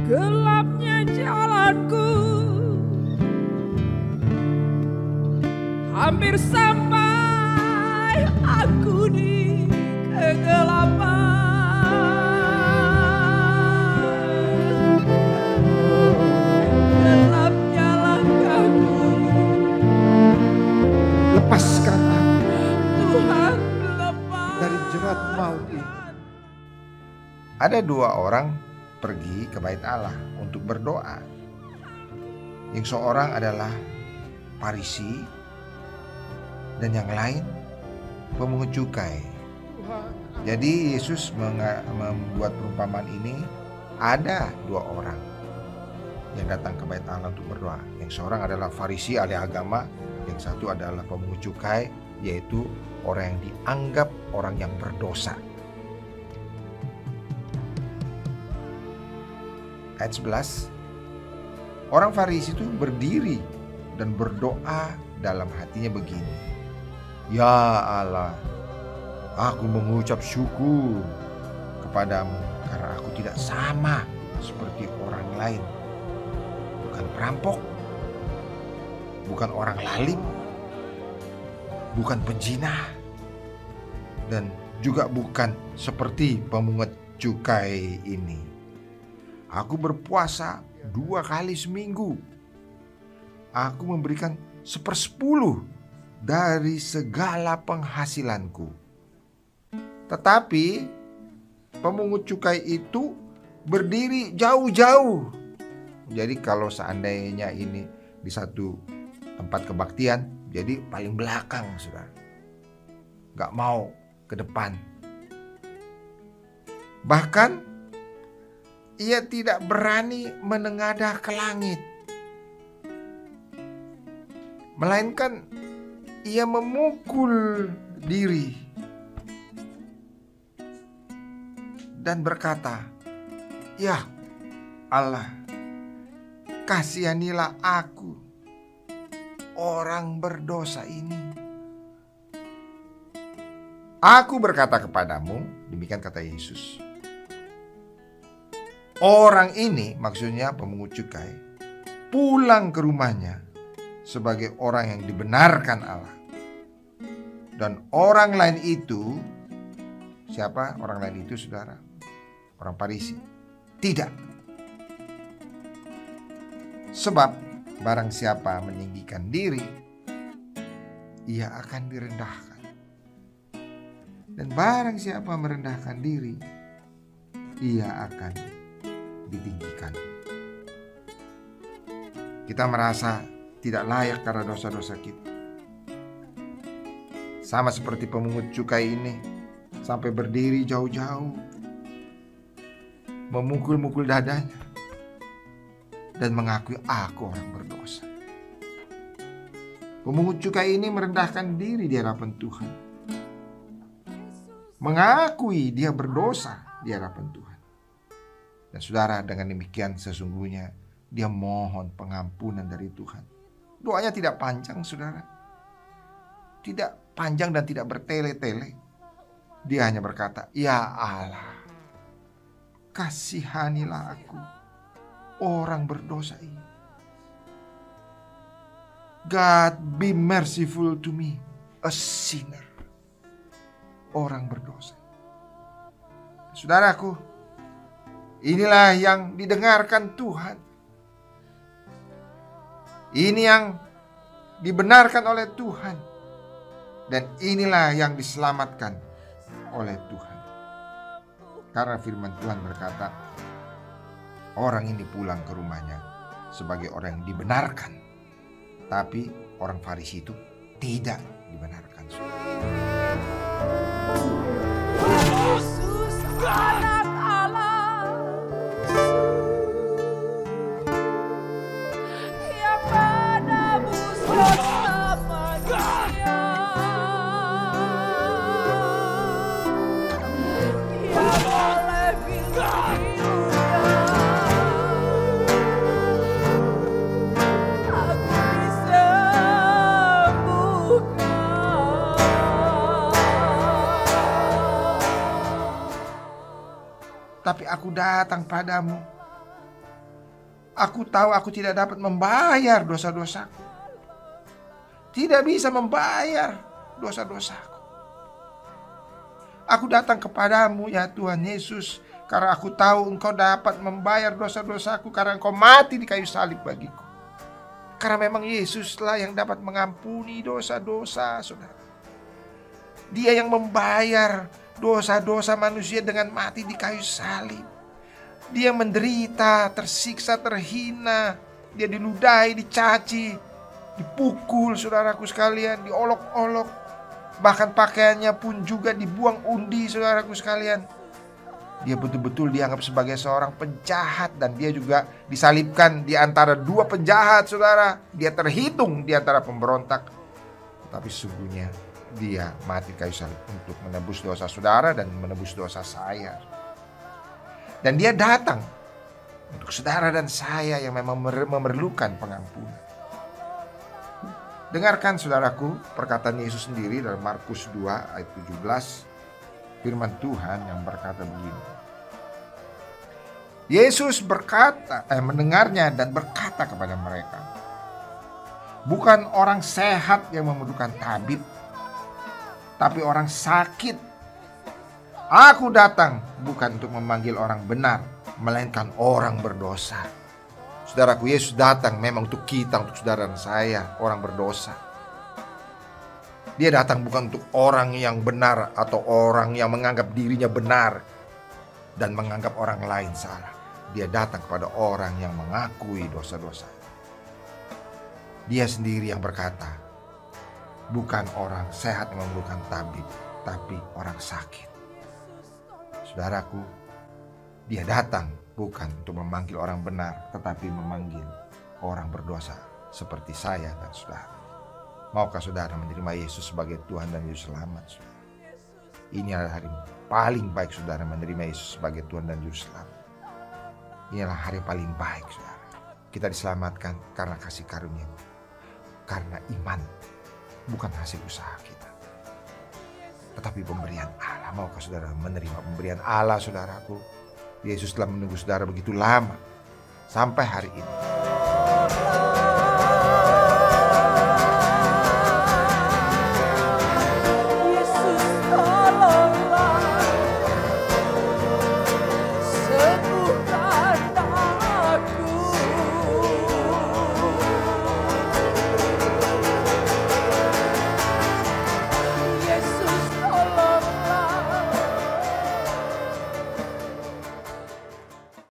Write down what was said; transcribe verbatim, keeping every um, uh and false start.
Gelapnya jalanku, hampir sampai aku di kegelapan. Gelapnya langkahku, lepaskan aku Tuhan, lepas dari jerat maut ini. Ada dua orang pergi ke bait Allah untuk berdoa. Yang seorang adalah Farisi dan yang lain pemungut cukai. Jadi Yesus membuat perumpamaan ini. Ada dua orang yang datang ke bait Allah untuk berdoa. Yang seorang adalah Farisi, ahli agama. Yang satu adalah pemungut cukai, yaitu orang yang dianggap orang yang berdosa. Ayat sebelas, orang Farisi itu berdiri dan berdoa dalam hatinya begini. Ya Allah, aku mengucap syukur kepadamu karena aku tidak sama seperti orang lain. Bukan perampok, bukan orang lalim, bukan penzina, dan juga bukan seperti pemungut cukai ini. Aku berpuasa dua kali seminggu. Aku memberikan sepersepuluh dari segala penghasilanku. Tetapi pemungut cukai itu berdiri jauh-jauh. Jadi kalau seandainya ini di satu tempat kebaktian, jadi paling belakang, saudara. Gak mau ke depan. Bahkan ia tidak berani menengadah ke langit, melainkan ia memukul diri dan berkata, "Ya Allah, kasihanilah aku, orang berdosa ini." Aku berkata kepadamu, demikian kata Yesus, orang ini, maksudnya pemungut cukai, pulang ke rumahnya sebagai orang yang dibenarkan Allah. Dan orang lain itu, siapa orang lain itu, saudara? Orang Farisi. Tidak. Sebab barang siapa meninggikan diri, ia akan direndahkan. Dan barang siapa merendahkan diri, ia akan ditinggikan. Kita merasa tidak layak karena dosa-dosa kita. Sama seperti pemungut cukai ini, sampai berdiri jauh-jauh, memukul-mukul dadanya, dan mengakui aku orang berdosa. Pemungut cukai ini merendahkan diri di hadapan Tuhan, mengakui dia berdosa di hadapan Tuhan. Dan saudara, dengan demikian sesungguhnya dia mohon pengampunan dari Tuhan. Doanya tidak panjang, saudara. Tidak panjang dan tidak bertele-tele. Dia hanya berkata, "Ya Allah, kasihanilah aku, orang berdosa ini. God, be merciful to me, a sinner." Orang berdosa. Saudaraku, inilah yang didengarkan Tuhan. Ini yang dibenarkan oleh Tuhan. Dan inilah yang diselamatkan oleh Tuhan. Karena firman Tuhan berkata, orang ini pulang ke rumahnya sebagai orang yang dibenarkan. Tapi orang Farisi itu tidak dibenarkan. Yesus anak Allah yang menebus dosa manusia, Dia boleh bilang aku disembuhkan. Tapi aku datang padamu Aku tahu aku tidak dapat membayar dosa-dosaku. Tidak bisa membayar dosa-dosaku. Aku datang kepadamu ya Tuhan Yesus, karena aku tahu Engkau dapat membayar dosa-dosaku karena Engkau mati di kayu salib bagiku. Karena memang Yesuslah yang dapat mengampuni dosa-dosa, saudara. Dia yang membayar dosa-dosa manusia dengan mati di kayu salib. Dia menderita, tersiksa, terhina. Dia diludahi, dicaci, dipukul, saudaraku sekalian, diolok-olok. Bahkan pakaiannya pun juga dibuang undi, saudaraku sekalian. Dia betul-betul dianggap sebagai seorang penjahat, dan dia juga disalibkan di antara dua penjahat, saudara. Dia terhitung di antara pemberontak. Tapi sesungguhnya dia mati kayu salib untuk menebus dosa saudara dan menebus dosa saya. Dan dia datang untuk saudara dan saya yang memang memerlukan pengampunan. Dengarkan saudaraku perkataan Yesus sendiri dalam Markus dua ayat tujuh belas. Firman Tuhan yang berkata begini. Yesus berkata, eh, mendengarnya dan berkata kepada mereka, bukan orang sehat yang memerlukan tabib, tapi orang sakit. Aku datang bukan untuk memanggil orang benar, melainkan orang berdosa. Saudaraku, Yesus datang memang untuk kita, untuk saudara dan saya, orang berdosa. Dia datang bukan untuk orang yang benar atau orang yang menganggap dirinya benar dan menganggap orang lain salah. Dia datang kepada orang yang mengakui dosa-dosa. Dia sendiri yang berkata, bukan orang sehat yang memerlukan tabib, tapi orang sakit. Saudaraku, dia datang bukan untuk memanggil orang benar, tetapi memanggil orang berdosa seperti saya dan saudara. Maukah saudara menerima Yesus sebagai Tuhan dan Juru Selamat? Ini adalah hari paling baik saudara menerima Yesus sebagai Tuhan dan Juru Selamat. Inilah hari paling baik saudara. Kita diselamatkan karena kasih karunia, karena iman, bukan hasil usaha kita, tetapi pemberian Allah. Maukah saudara menerima pemberian Allah, saudaraku? Yesus telah menunggu saudara begitu lama sampai hari ini.